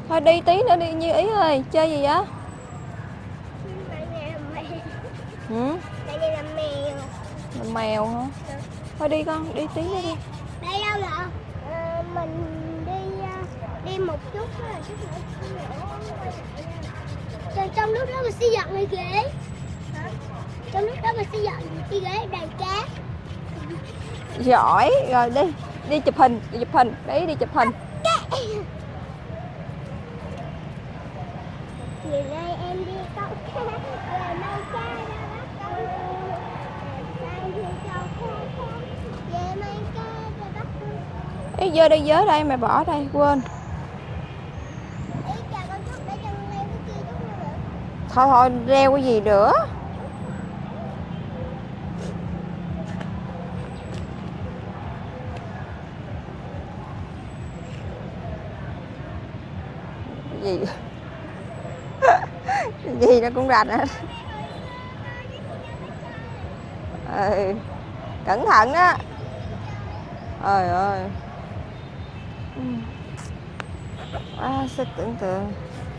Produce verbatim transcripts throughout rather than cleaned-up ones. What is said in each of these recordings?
Thôi đi tí nữa đi Như Ý ơi. Chơi gì vậy? Ừ? Tại vì là mèo. Là mèo hả? Ừ. Thôi đi con, đi tí nữa đi. Đây đâu nè? À, mình đi đi một chút rồi chút nữa. Trong, trong lúc đó mình sẽ dọn cái ghế. Hả? Trong lúc đó mình sẽ dọn cái ghế đầy cát. Giỏi, rồi đi. Đi chụp hình, đi chụp hình. Đấy đi chụp hình. Ngày nay em đi câu cá, về mấy cá ra bắt câu. Sang thì câu cá, về mấy cá ra bắt câu. Ý dơ đây dớ đây, mày bỏ đây, quên. Ý chào con chút để cho con leo cái kia chút nữa. Thôi thôi, leo cái gì nữa. Cái gì? Cái gì nó cũng rành hết. Ừ. Cẩn thận á. Trời ơi. À, sức tưởng tượng.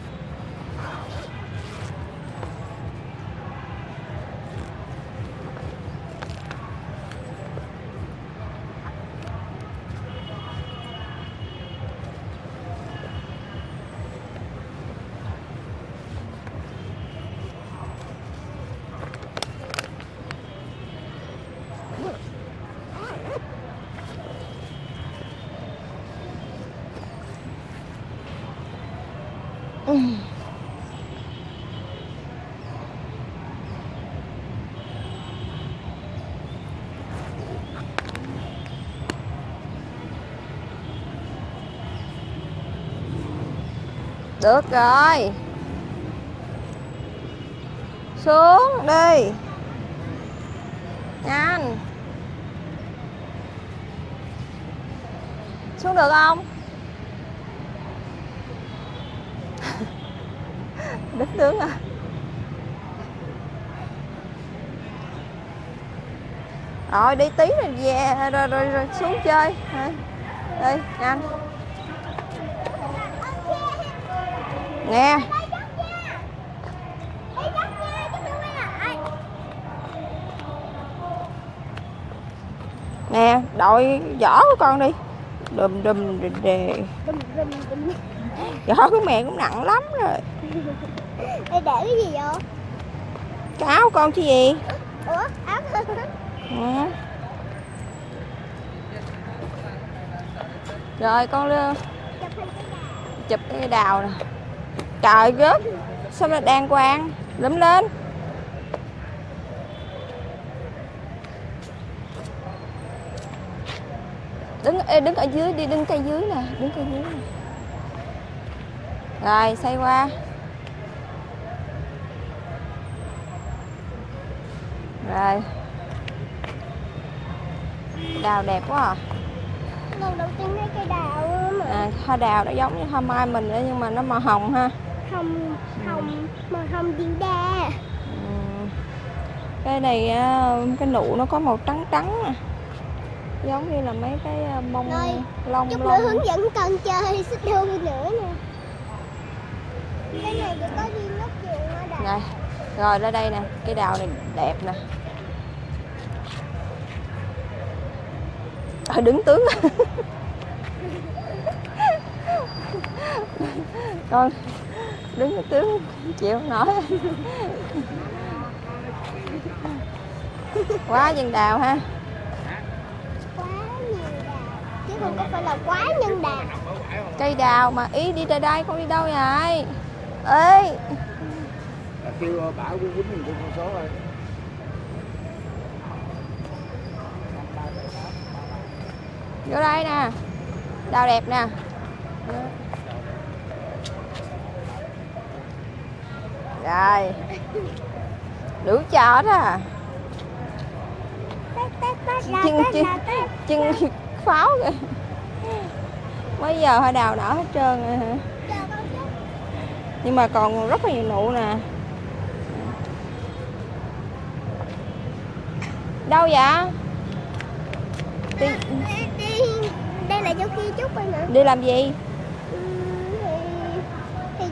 Được rồi. Xuống đi. Nhanh. Xuống được không? Đích tướng à. Rồi đi tí rồi về rồi, rồi, rồi xuống chơi. Rồi. Đi, nhanh. Nè. Nè, đội vỏ của con đi. Đùm đùm đùm đề. Vỏ của mẹ cũng nặng lắm rồi. Để để cái gì vô? Cái áo con chứ gì? Ủa, áo ừ. Rồi con lên. Chụp cái đào nè. Trời rớt. Sao nó đàng hoàng. Lụm lên. Đứng ê, đứng ở dưới đi, đứng cây dưới nè, đứng cây dưới nè. Rồi xoay qua. Rồi. Đào đẹp quá à. Lần đầu tiên thấy cây đào mà. À, hoa đào nó giống như hoa mai mình nữa nhưng mà nó màu hồng ha. Hồng, hồng, màu hồng điên đa. Ừ. Cái này cái nụ nó có màu trắng trắng nè. Giống như là mấy cái bông rồi, lông chút lông. nữa hướng dẫn con chơi xích đu nữa nè. Cái này chỉ có duy nhất chuyện hoa đào. Này. Rồi ra đây nè, cái đào này đẹp nè. Ờ, đứng tướng. Con đứng cái tướng chịu không nổi. Quá nhân đào ha. Quá nhiều đào chứ không có phải là quá nhân đào. Cây đào mà Ý đi ra đây, con đi đâu vậy? Ê. Kêu Bảo cứ dính mình con số rồi. Vô đây nè. Đào đẹp nè. Rồi. Đủ trò đó à. Chân chân chân pháo kìa. Bây giờ hoa đào nở hết trơn rồi hả? Nhưng mà còn rất là nhiều nụ nè. Đâu vậy? Đi, đi đây là chỗ kia chút rồi nè. Đi làm gì? Ừ,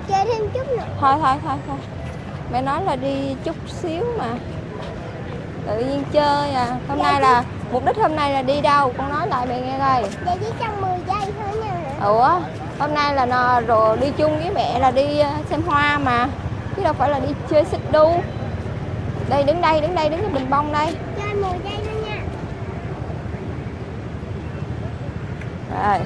chơi thêm chút nữa. Thôi thôi thôi thôi. Mẹ nói là đi chút xíu mà. Tự nhiên chơi à. Hôm nay là mục đích hôm nay là đi đâu? Con nói lại mẹ nghe coi. Để chỉ trong mười giây thôi nha. Ủa, hôm nay là nó rồi đi chung với mẹ là đi xem hoa mà. Chứ đâu phải là đi chơi xích đu. Đây đứng đây, đứng đây, đứng cái bình bông đây. Chơi mười giây thôi nha. Rồi.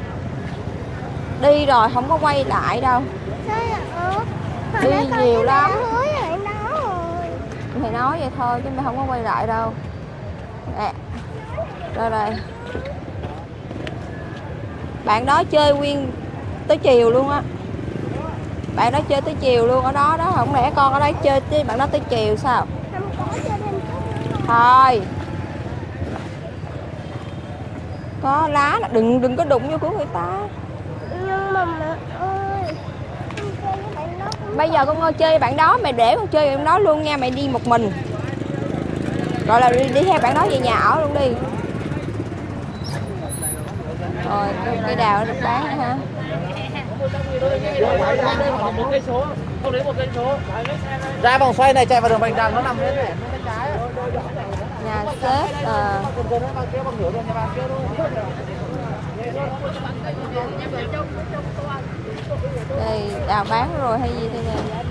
Đi rồi không có quay lại đâu. Sao vậy? Đi nhiều lắm. Hứa rồi đó rồi. Mày nói vậy thôi chứ mày không có quay lại đâu. Nè. Rồi đây. Bạn đó chơi nguyên tới chiều luôn á. Bạn đó chơi tới chiều luôn ở đó đó. Không lẽ con ở đây chơi với bạn đó tới chiều sao? Không có chơi thêm chút nữa. Thôi. Có lá là đừng đừng có đụng vô của người ta. Nhưng mà mẹ ơi, con chơi với bạn đó cũng... Bây giờ con ngồi chơi với bạn đó, mày để con chơi với bạn đó luôn nha, mày đi một mình. Gọi là đi, đi theo bạn đó về nhà ở luôn đi. Rồi cây đào nó được bán nữa hả? Một cây số, không đến một cây số. Ra vòng xoay này chạy vào đường Bạch Đằng nó nằm hết này, nó trái. Nhà xếp à. Đây đào bán rồi hay gì đây nè.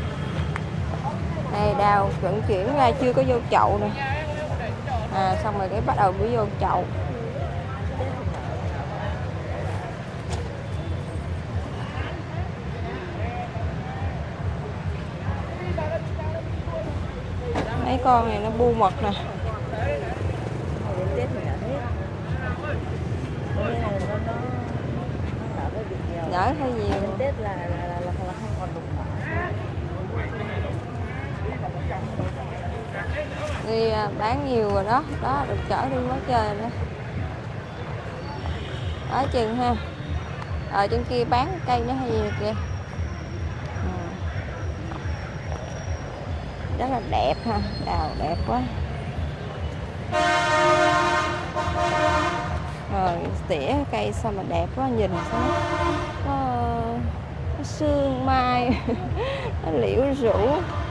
Này đào vận chuyển ra chưa có vô chậu nè. À xong rồi cái bắt đầu mới vô chậu. Mấy con này nó bu mật nè. Đỡ hơi nhiều. Tết là là là, là không còn đụng Đi bán nhiều rồi đó, đó được chở đi quá trời nữa. Ở chừng ha. Ở trên kia bán cây nó hay gì kìa. Ừ. Rất là đẹp ha, đào đẹp quá. Rồi tỉa cây sao mà đẹp quá, nhìn sao nó, nó, nó sương mai nó liễu rũ.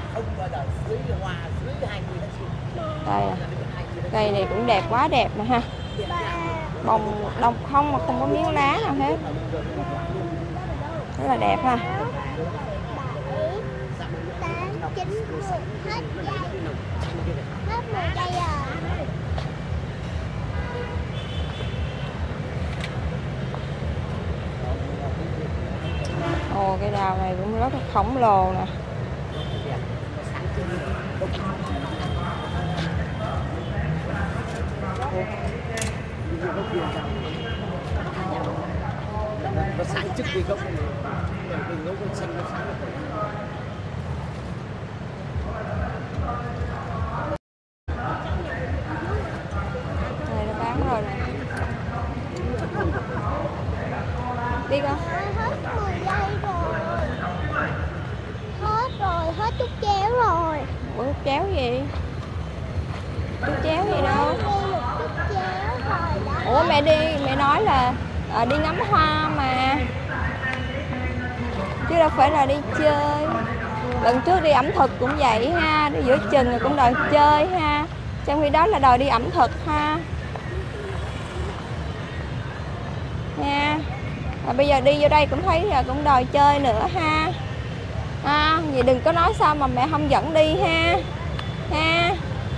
Đây à. Cây này cũng đẹp, quá đẹp nè ha. Bông đông không mà không có miếng lá nào hết, rất là đẹp ha. tám, chín, mười, hết giây. Hết mười giây rồi. Ồ, cây đào này cũng rất là khổng lồ nè. Nó sáng trước đi gốc này. Đừng gốc nó xanh nó sáng. Đây nó bán rồi nè. Đi con. Hết mười giây rồi. Hết rồi, hết chút chéo rồi. Ủa chút chéo gì? Chút chéo gì đâu. Đi một chút chéo rồi đó. Ủa mẹ đi, mẹ nói là à, đi ngắm hoa mà. Chứ đâu phải là đi chơi. Lần trước đi ẩm thực cũng vậy ha, đi giữa chừng rồi cũng đòi chơi ha. Trong khi đó là đòi đi ẩm thực ha. Nha. À, bây giờ đi vô đây cũng thấy là cũng đòi chơi nữa ha. À, vậy đừng có nói sao mà mẹ không dẫn đi ha. Ha.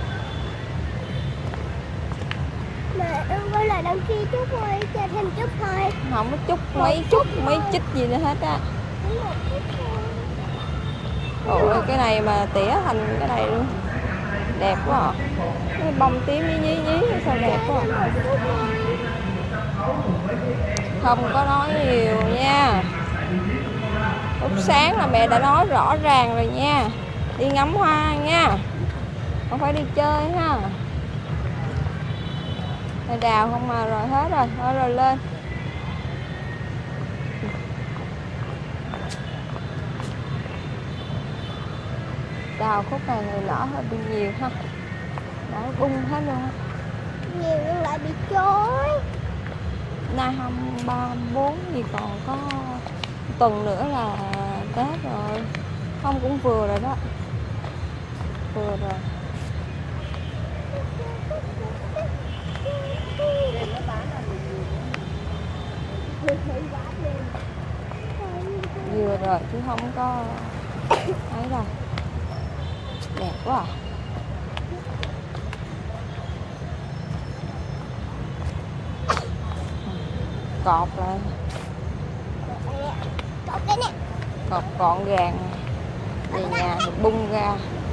Mẹ ơi, với là đăng ký chút thôi, chơi thêm chút thôi. Không có chút, mấy chút, mấy chích gì nữa hết á. Một chút thôi. Ôi cái này mà tỉa thành cái này luôn. Đẹp quá à. Cái bông tím nhí nhí nhí sao đẹp quá à. Không có nói nhiều nha. Lúc sáng là mẹ đã nói rõ ràng rồi nha. Đi ngắm hoa nha. Không phải đi chơi ha. Đây đào không mà rồi hết rồi. Thôi rồi lên. Đào khúc này người nở hơi bị nhiều ha. Đã bung hết luôn á. Nhiều nhưng lại bị chối. Nay hôm ba bốn gì còn có tuần nữa là Tết rồi. Không cũng vừa rồi đó. Vừa rồi. Vừa rồi chứ không có ấy đâu. Đẹp quá à. Cọp lại. Cọp đây nè. Cọp gọn gàng. Về nhà thì bung ra.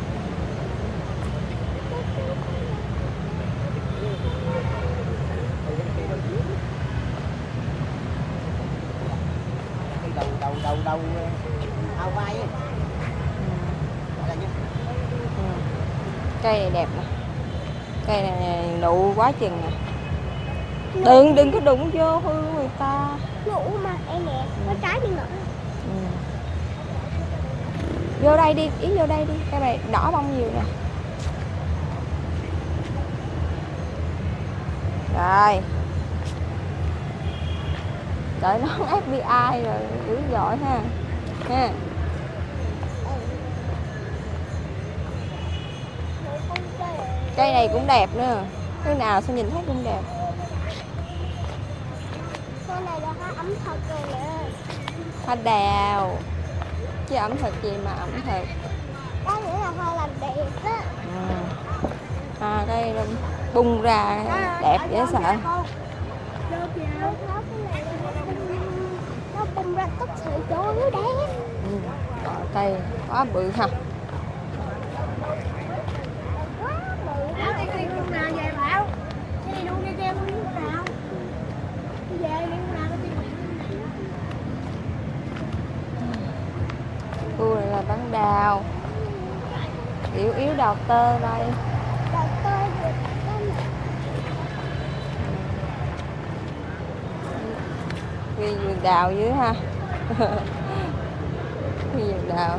đầu đầu đầu đầu ao vai ấy. Ừ. Ừ. Cây này đẹp nè. Cây này nụ quá chừng nè. Đừng đừng có đụng vô hư người ta. Nụ mà em nè, có trái đi nữa. Ừ. Vô đây đi, Yến vô đây đi. Cây này đỏ bông nhiều nè. Rồi. Đợi nó ép bê i rồi dữ dội ha. Ha. Cây này cũng đẹp nữa. Cái nào sao nhìn thấy cũng đẹp. Con này là hoa ẩm thực rồi nè. Hoa đào. Chứ ẩm thực gì mà ẩm thực. Đó nghĩa là hoa làm đẹp á. Ừ. À, cây bung ra đẹp dễ sợ. Nó bung ra tất sự chỗ nó đẹp. Ừ. Cây quá bự ha. Quá bự. Đi lúc nào về Bảo? Đi luôn đi theo đi lúc nào? Đi về đi lúc nào đi. Khu này là bán đào. Yếu yếu đào tơ đây. Đào tơ được cái này. Khi vườn đào dưới ha. Khi vườn đào.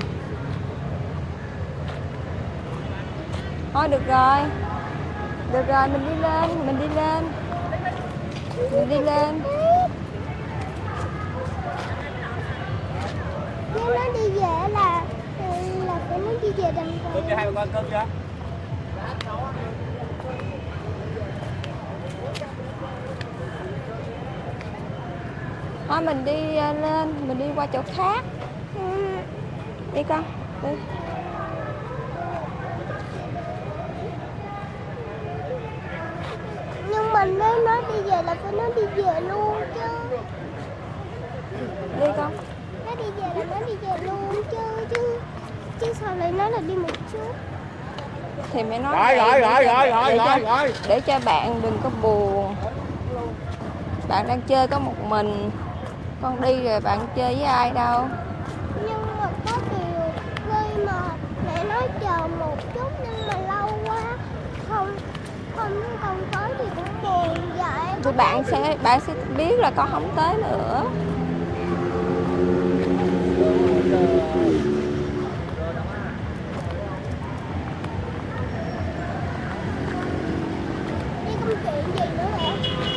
Thôi được rồi. Được rồi mình đi lên, mình đi lên. Mình đi lên. Nếu nó đi về là là phải nó đi về đằng con. Cơm cho hai bà con cơm chưa? Thôi mình đi lên, mình đi qua chỗ khác. Ừ. Đi con, đi. Nhưng mà nếu nó đi về là phải nó đi về luôn chứ. Đi con. Nó đi về là nó đi về luôn chứ chứ chứ sao lại nói là đi một chút. Thì mẹ nói Rồi vậy rồi rồi để rồi cho- rồi để rồi cho- rồi. để cho bạn đừng có buồn. Bạn đang chơi có một mình. Con đi rồi bạn chơi với ai đâu. Nhưng mà có điều khi mà mẹ nói chờ một chút nhưng mà lâu quá không không không tới thì cũng buồn vậy. Thì bạn sẽ bạn sẽ biết là con không tới nữa. Đi công chuyện gì nữa mẹ?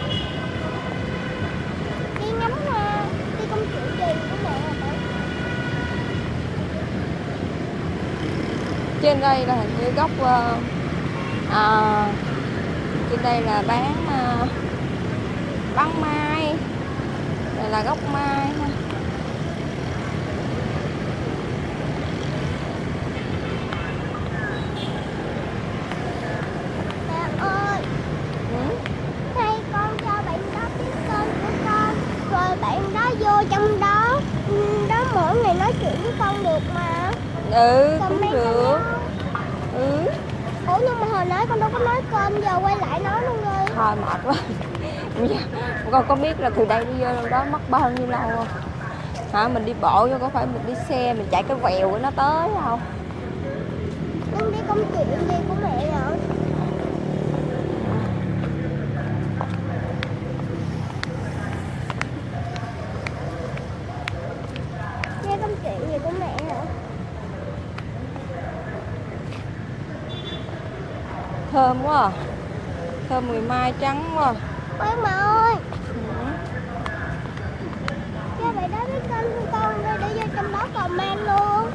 Đi ngắm hoa, đi công chuyện gì nữa mẹ? Trên đây là hình như gốc uh, à, trên đây là bán uh, bán mai. Đây là gốc mai ha. Mẹ ơi, Ừ. hay con cho bạn đó biết tên của con, rồi bạn đó vô trong đó, ừ, đó mỗi ngày nói chuyện với con được mà. Ừ, cũng Comment được. cho nó. Ừ. Ủa nhưng mà hồi nãy con đâu có nói cơm, giờ quay lại nói luôn rồi. Thôi mệt quá. Bây giờ con có biết là từ đây đi vô đó mất bao nhiêu lâu không? Hả, mình đi bộ chứ có phải mình đi xe mình chạy cái vèo của nó tới không? Nhưng đi công chuyện gì của mẹ rồi? Nghe công chuyện gì của mẹ hả? Thơm quá à. Thơm mùi mai trắng quá à. Quán mà ơi, Ừ. cho bạn đó biết tên của con rồi để vô trong đó còn mang luôn.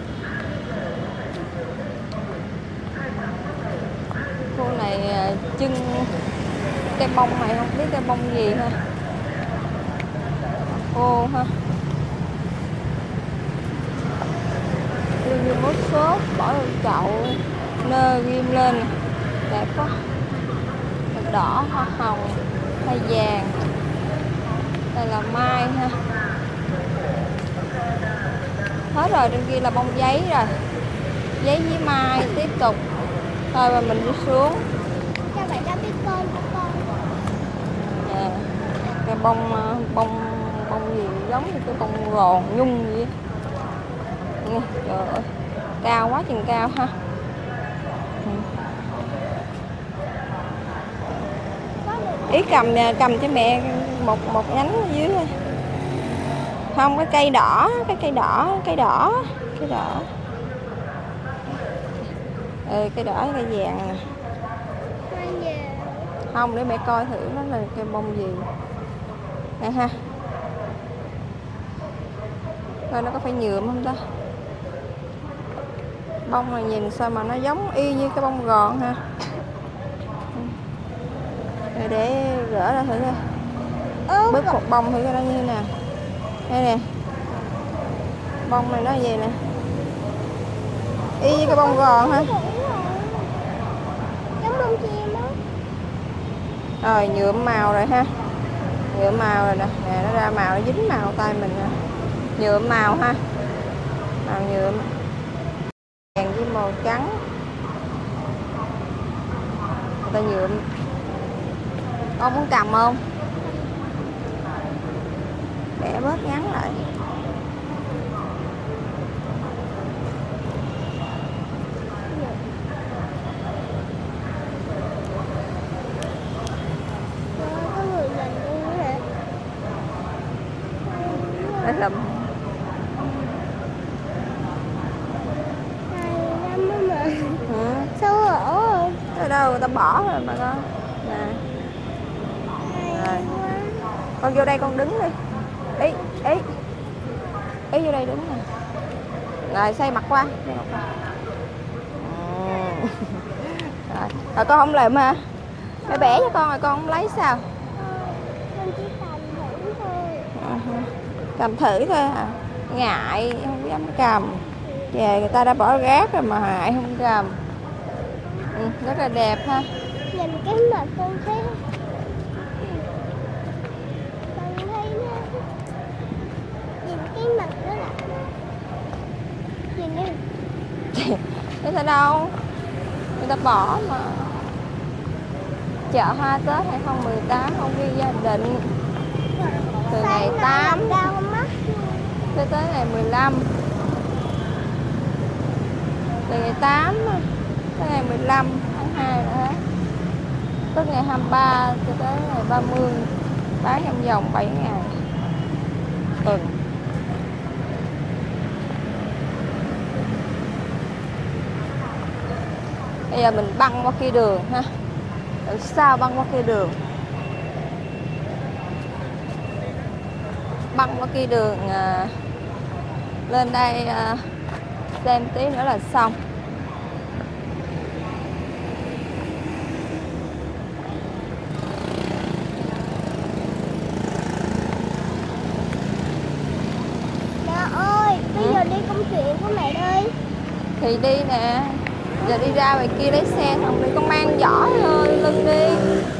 Cô này trưng cây bông này, không biết cây bông gì ha. Cô ha. Như mốt sốt, bỏ vào chậu, nơ ghim lên, đẹp quá. Đỏ, hoa hồng, hay vàng. Đây là mai ha. Hết rồi, trên kia là bông giấy rồi. Giấy với mai tiếp tục. Thôi mà mình đi xuống. Cho bạn ra biết con của con. À, cái bông bông bông gì giống như cái bông ròn nhung vậy. Nghe, trời ơi, cao quá chừng cao ha. Ý cầm cầm cho mẹ một một nhánh ở dưới thôi. Không, cái cây đỏ, cái cây đỏ, cây đỏ, cây đỏ. Ừ, cây đỏ, cây vàng nè. Không, để mẹ coi thử nó là cây bông gì. Nè ha. Coi nó có phải nhuộm không ta? Bông này nhìn sao mà nó giống y như cái bông gòn ha. Rồi để gỡ ra thử coi. Bớt một bông thử coi nó như thế nào. Đây nè. Bông này nó vậy nè. Y như cái bông gòn ha. Giống bông chim đó. Rồi nhuộm màu rồi ha. Nhuộm màu rồi nè. Nè nó ra màu, nó dính màu tay mình nè. Nhuộm màu ha. Màu nhuộm. Vàng với màu trắng. Người ta nhuộm. Con muốn cầm không? Bẻ bớt ngắn lại. Có người mình luôn hả? Đây là Hay lắm á mà. ừ. Sao ở rồi? Ở đâu người ta bỏ rồi mà con. Nè. Rồi. Con vô đây con đứng đi. Ý, ý. Ý vô đây đứng nè. Rồi xoay mặt qua. Xoay mặt qua. Ừ. Rồi. Rồi con không làm hả? Mẹ bẻ cho con rồi con không lấy sao? Con chỉ cầm thử thôi. Uh-huh. Cầm thử thôi hả? Ngại không dám cầm. Về người ta đã bỏ rác rồi mà ngại không cầm. Ừ, rất là đẹp ha. Nhìn cái mặt con thấy con thấy nó nhìn cái mặt đó là nhìn đi. Thế sao đâu? Người ta bỏ mà. Chợ hoa Tết hai không một tám không ghi gia định. Từ ngày tám tới tới ngày mười lăm. Từ ngày tám tới ngày mười lăm tháng hai nữa. Tức ngày hai mươi ba cho tới ngày ba mươi. Bán trong vòng bảy ngày tuần. Bây giờ mình băng qua kia đường ha. Ở sao băng qua kia đường. Băng qua kia đường à, lên đây à, xem tí nữa là xong. Mẹ ơi, bây Ừ. giờ đi công chuyện của mẹ đi. Thì đi nè. Giờ đi ra ngoài kia lấy xe xong đi. Con mang giỏ thôi, lưng đi.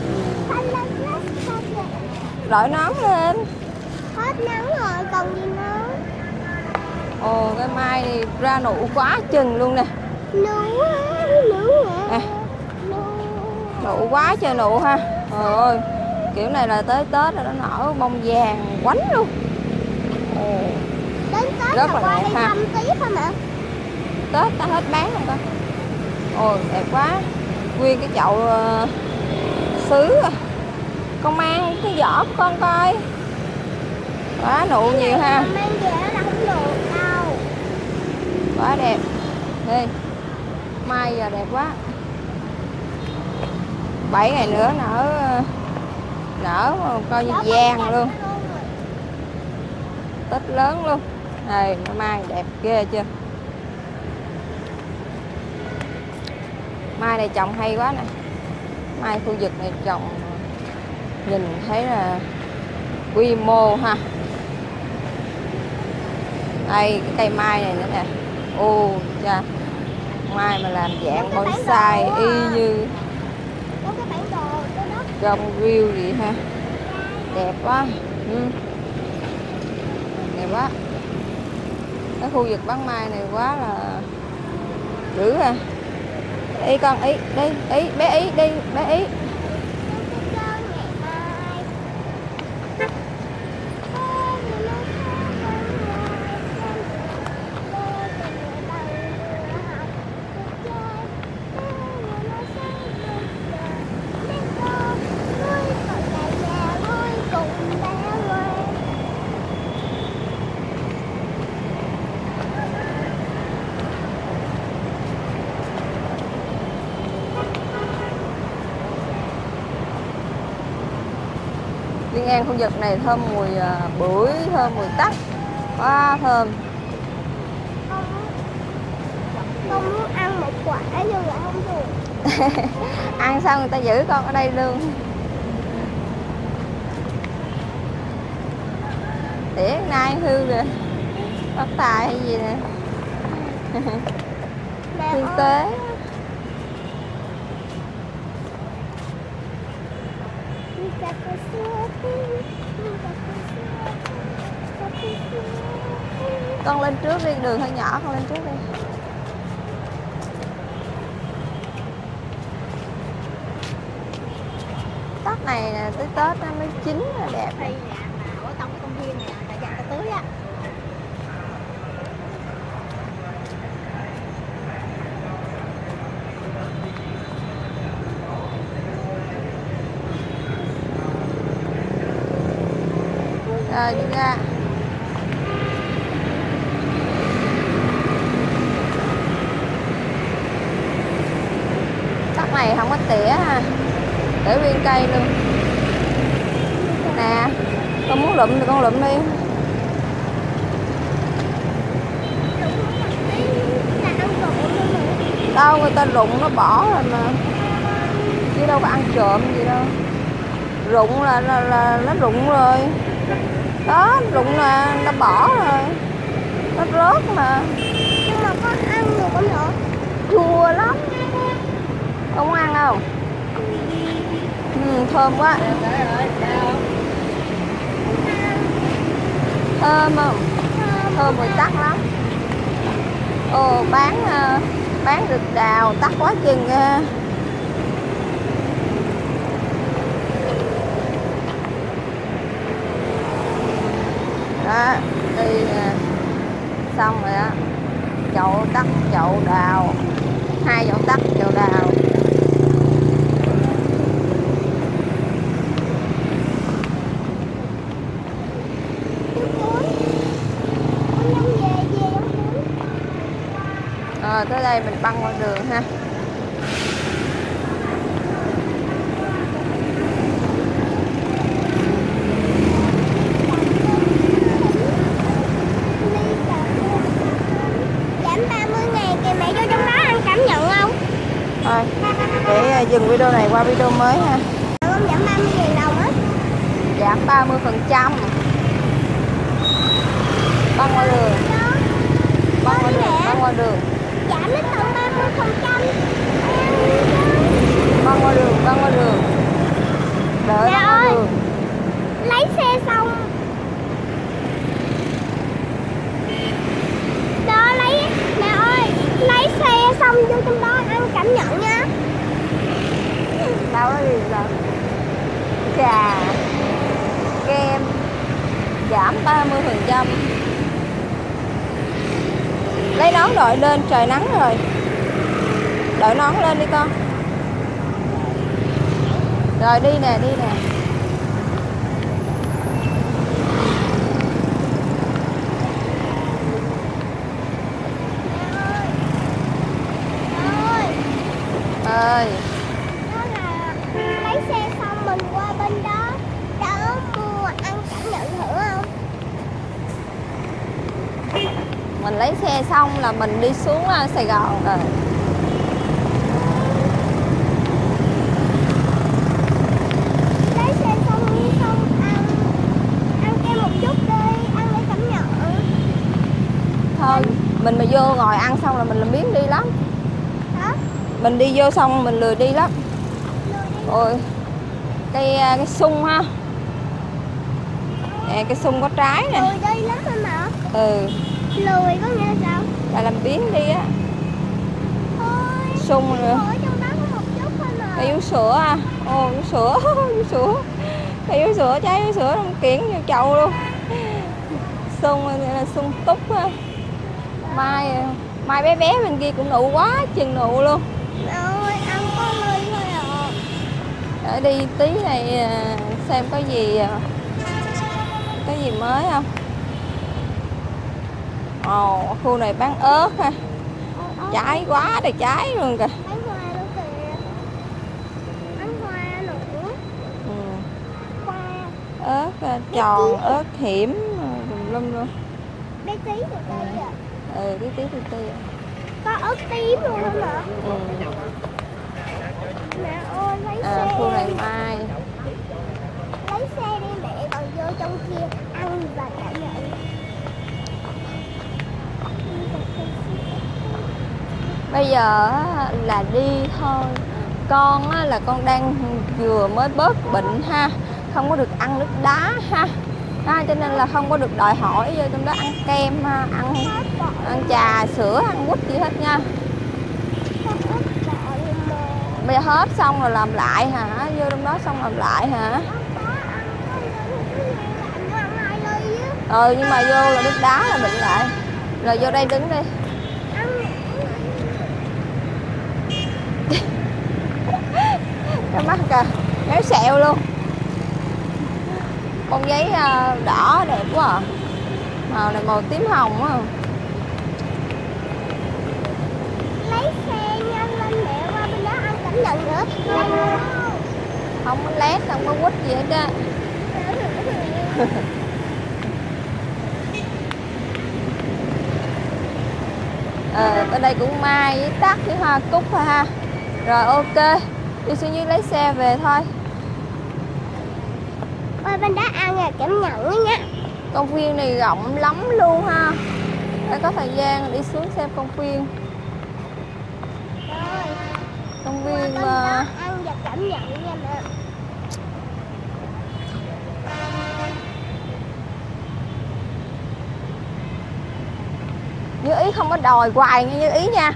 Đội nón lên. Hết nắng rồi, còn gì nữa. Ồ, cái mai này ra nụ quá chừng luôn nè. Nụ á, nụ À. à. Nụ. Nụ quá trời nụ ha. Trời ơi, kiểu này là tới Tết rồi, nó nở bông vàng quánh luôn. Ồ, Đến Tết rất là là qua đẹp đây ha. thăm tí thôi mà. Tết ta hết bán rồi con. Ồ, đẹp quá. Nguyên cái chậu uh, sứ à. Con mang cái giỏ của con coi. Quá nụ nhiều ha. Mà mang về là không được đâu. Quá đẹp. Đi. Mai giờ đẹp quá. bảy ngày nữa nở nở coi như vàng luôn. Tết lớn luôn. Đây, mai đẹp ghê chưa? Mai này trồng hay quá nè. Mai khu vực này trồng nhìn thấy là quy mô ha. Đây cái cây mai này nữa nè. Ô cha, mai mà làm dạng bonsai y như trồng view gì ha. Đẹp quá. Ừ. Đẹp quá. Cái khu vực bán mai này quá là dữ ha. Ý con ý đi, ý bé ý đi, bé ý. Liên An khu vực này thơm mùi bưởi, thơm mùi tắc, quá thơm. Con muốn ăn một quả nhưng lại không được. Ăn sao người ta giữ con ở đây luôn. Tỉa nay hư rồi, bắt tài hay gì nè. Kinh tế. Con lên trước đi, đường hơi nhỏ, con lên trước đi. Tết này nè, tới Tết nó mới chín là đẹp. Đây nhà mà ở trong cái công viên này là dành ta tưới á. Rồi đi ra. Tắt này không có tỉa ha, để nguyên cây luôn. Nè, con muốn lụm thì con lụm đi. Đâu người ta rụng nó bỏ rồi mà, chứ đâu có ăn trộm gì đâu. Rụng là là, là nó rụng rồi. Đó, rụng là nó bỏ rồi, nó rớt mà. Nhưng mà con ăn được cũng được. Chua lắm. Con muốn ăn không? Ừ, thơm quá. Thơm không? Thơm mùi tắc lắm. Ồ, bán bán được đào tắc quá chừng nha. Đó, đi nè. Xong rồi á. Chậu tắc, chậu đào. Hai chậu tắc, chậu đào. Rồi tới đây mình băng qua đường ha. Giảm ba mươi ngàn kìa mẹ, vô trong đó ăn cảm nhận không? Thôi, để dừng video này qua video mới ha. Con giảm ba mươi ngàn đồng á. Giảm ba mươi phần trăm. Băng qua đường. Băng qua đường, băng qua đường. Giảm đến tận ba mươi phần trăm. Băng qua đường, băng qua đường. Đợi băng qua đường. Lấy xe xong. Đó, lấy, mẹ ơi, lấy xe xong vô trong đó ăn cảm nhận nha. Đâu có gì đâu. Trà, kem, giảm ba mươi phần trăm. Lấy nón đội lên, trời nắng rồi. Đội nón lên đi con. Rồi đi nè, đi nè. Ơi. Đó là lấy xe xong mình qua bên đó, đó mua ăn cảm nhận thử không? lấy xe xong là mình đi xuống Sài Gòn rồi. Lấy xe xong xong ăn ăn kem một chút đi, ăn để cảm nhận. Thôi mình mà vô ngồi ăn xong là mình làm biếng đi lắm. Hả? Mình đi vô xong mình lười đi lắm. Ôi cây cái sung ha. À, cái sung có trái nè. Lười đi lắm anh ạ. Ừ. Lười có nghĩa sao? Là làm biếng đi á. Thôi. Sung rồi. Ở trong đó có một chút thôi mà. Cây vú sữa à. Ồ vú sữa, vú sữa. Cây vú sữa, trái vú sữa nó kiển vô chậu luôn. Sung là sung túc á. Mai mai bé bé bên kia cũng nụ quá chừng nụ luôn. Ôi ăn có lười thôi ạ. Để đi tí này xem có gì có gì mới không. Ồ khu này bán ớt ha. Trái quá trời trái luôn kìa. Bán hoa luôn kìa. Bán hoa nữa. Ừ. Hoa. Ớt tròn, ớt hiểm tùm lum luôn. Bé tí rồi đây à. Ừ tí tí tí tí. Có ớt tím luôn không ạ? Ừ. Mẹ ơi lấy À, xe. khu này mai. Lấy xe đi mẹ còn vô trong kia ăn và cảm nhận. Bây giờ là đi thôi. Con là con đang vừa mới bớt bệnh ha. Không có được ăn nước đá ha. Ha, cho nên là không có được đòi hỏi vô trong đó ăn kem, ăn ăn trà, sữa, ăn quýt gì hết nha. Bây giờ hết xong rồi làm lại hả? Vô trong đó xong làm lại hả? Ừ nhưng mà vô là nước đá là bệnh lại. Rồi vô đây đứng đi. Cái mắt kìa, méo sẹo luôn. Con giấy đỏ đẹp quá à. Màu này màu tím hồng á. Lấy xe nhanh lên mẹ qua bên đó ăn cảm nhận nữa. Không có lét, không có quýt gì hết á. Ờ, bên đây cũng mai với tắc với hoa cúc thôi ha. Rồi ok, đi xuống dưới lấy xe về thôi. Qua bên đó ăn là cảm nhận đó nha. Công viên này rộng lắm luôn ha. Để có thời gian đi xuống xem công viên. Rồi. Công Qua viên bên mà... đó ăn và cảm nhận nha mẹ. Như ý không có đòi hoài như Như ý nha.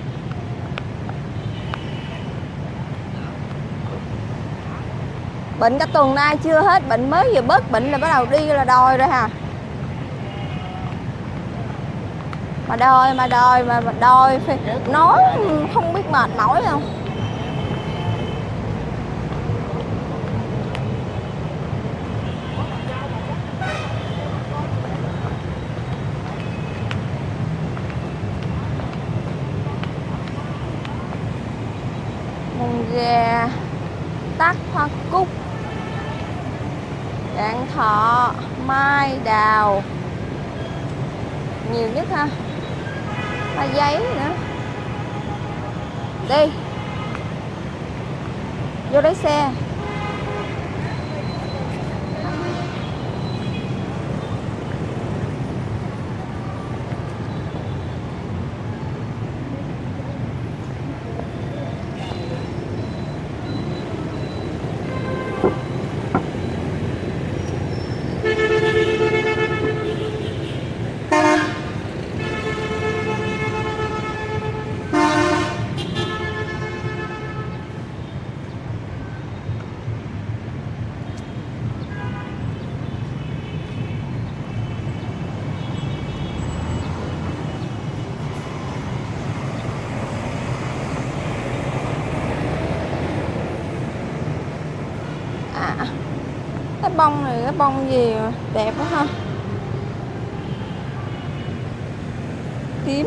Bệnh cả tuần nay chưa hết, bệnh mới vừa bớt bệnh là bắt đầu đi là đòi rồi hả. Mà đòi mà đòi mà đòi nói không biết mệt mỏi không. Mùng gà, tắc, hoa cúc, Vạn Thọ, mai, đào. Nhiều nhất ha. Hoa giấy nữa. Đi. Vô lấy xe. Cái bông này cái bông gì mà đẹp quá ha. Tím.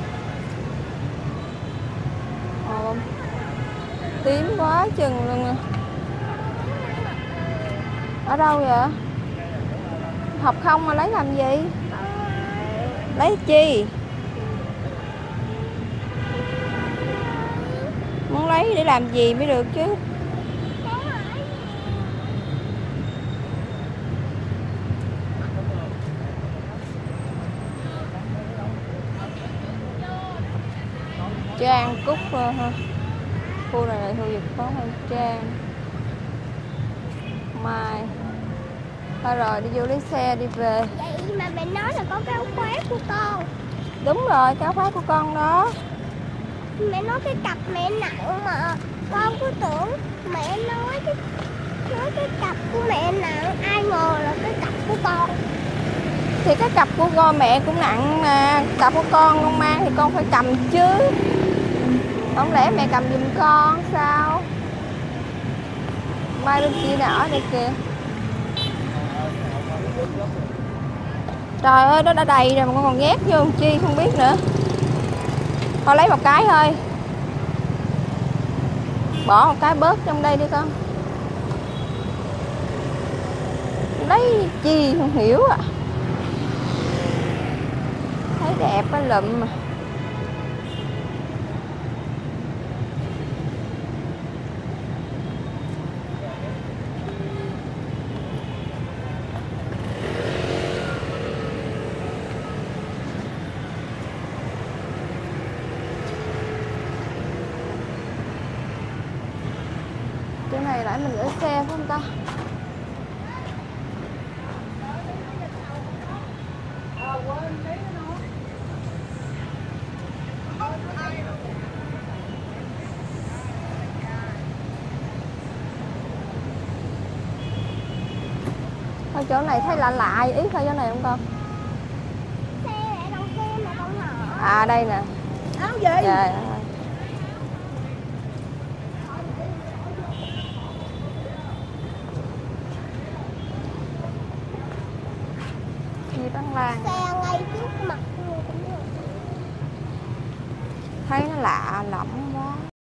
Ồ, tím quá chừng luôn à. Ở đâu vậy? Học không mà lấy làm gì? Lấy chi? Muốn lấy để làm gì mới được chứ. Trang Cúc uh, khu này là khu vực có hơn Trang Mai. Thôi rồi đi vô lấy xe đi về. Vậy mà mẹ nói là có cái áo khoác của con. Đúng rồi, cái áo khoác của con đó. Mẹ nói cái cặp mẹ nặng mà con cứ tưởng mẹ nói cái nói cái cặp của mẹ nặng, ai ngờ là cái cặp của con. Thì cái cặp của con mẹ cũng nặng nè, cặp của con con mang thì con phải cầm chứ. Không lẽ mẹ cầm giùm con sao? Mai bên kia nè, ở đây kìa. Trời ơi, nó đã đầy rồi mà con còn nhét vô làm chi không biết nữa. Con lấy một cái thôi. Bỏ một cái bớt trong đây đi con. Lấy chi không hiểu à. Thấy đẹp á lụm mà. Chỗ này lại mình gửi xe phải không ta? Thôi chỗ này thấy lạ lạ ý thôi chỗ này không con? Xe mẹ đâu xe mà con nọ. À đây nè. Áo gì? Trời ơi. Gì Đăng Lan. Xe ngay trước mặt luôn cũng được. Thấy nó lạ lẫm quá.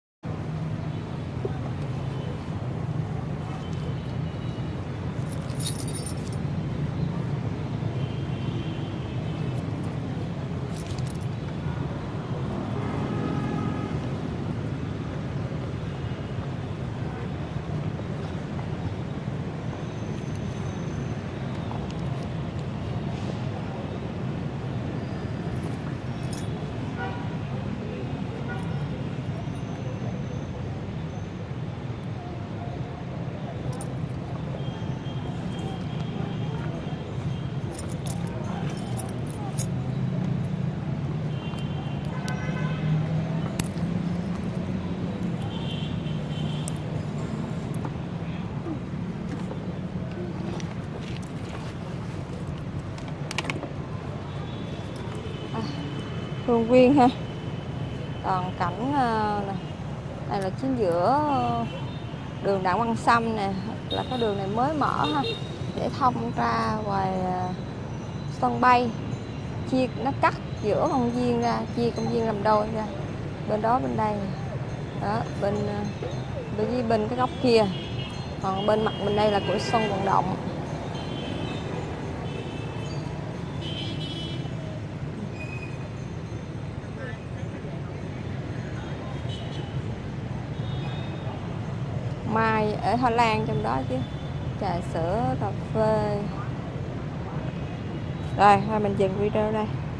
Phương Quyên ha. Toàn cảnh nè. Này là chính giữa đường Đặng Văn Sâm nè, là cái đường này mới mở ha, để thông ra ngoài sân bay, chia nó cắt giữa công viên ra, chia công viên làm đôi ra, bên đó bên đây đó, bên bên dưới bên cái góc kia, còn bên mặt bên đây là của sân vận động. Mai ở Hà Lan trong đó chứ, trà sữa, cà phê. Rồi, thôi mình dừng video đây.